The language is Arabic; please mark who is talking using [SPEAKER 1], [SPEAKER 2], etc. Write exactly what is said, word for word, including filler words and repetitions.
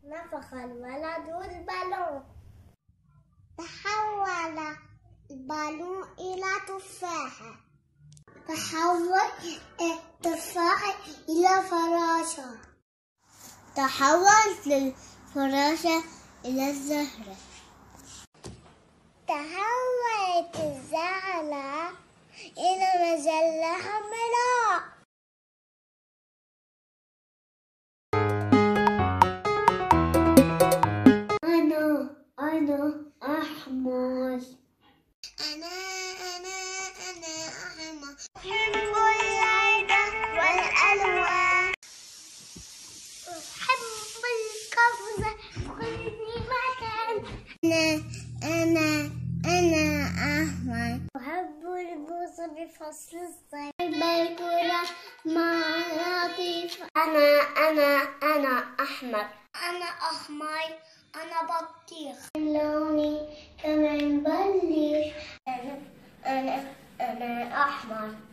[SPEAKER 1] نفخ الولد البالون. تحول البالون إلى تفاحة. تحول التفاحة إلى فراشة. تحولت الفراشة إلى الزهرة. تحولت الزهرة إلى مجلة حمراء. أنا أنا أحمر. أنا أنا أنا أحمر. أحب اللعب والألوان. أحب القفز في كل مكان. أنا أنا أنا أحمر. أحب البوس بفصل الصيف. أحب الكرة مع لطيف. أنا أنا أنا أحمر. أنا أحمر. أنا بطيخ. لوني كمان بليش. أنا أنا أنا أحمر.